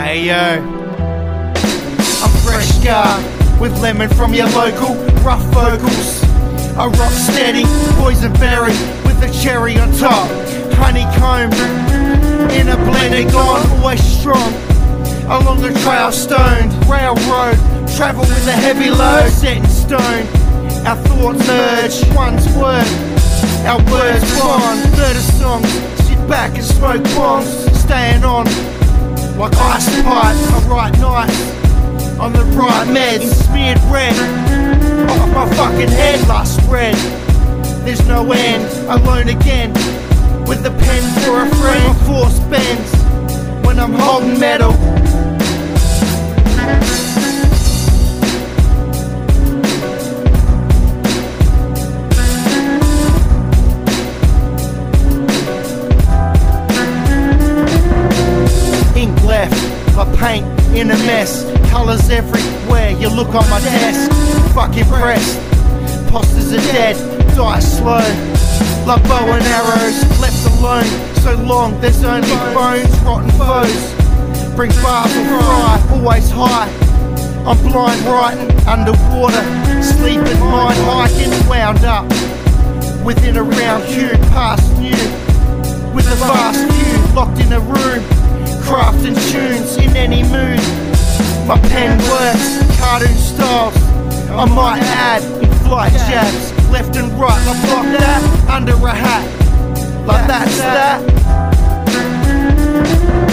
Hey yo, I'm fresh scar with lemon from your local, rough vocals. I rock steady, boysenberry with a cherry on top. Honeycomb in a blended gone, always strong. Along the trail stoned, railroad, travel with a heavy load, set in stone. Our thoughts urge, one's word, our words bond. Third of songs, sit back and smoke bongs, staying on like ice pipes. I write nights on the right meds, smeared red off my fucking head. Last spread, there's no end. Alone again with the pen for a friend. My force bends when I'm holding metal. Ink left, I paint in a mess. Colours everywhere, you look on my desk. Fuck impressed, posters are dead, die slow. Like bow and arrows, left alone. So long, there's only bones, rotten foes. Bring bars and fry, always high. I'm blind writing, underwater. Sleeping, mind hiking, wound up within a round cube, past new. With a vast view, locked in a room. Crafting tunes in any mood. My pen works, cartoon styles. I might add in flight jabs, left and right, like block that under a hat. Like that's that.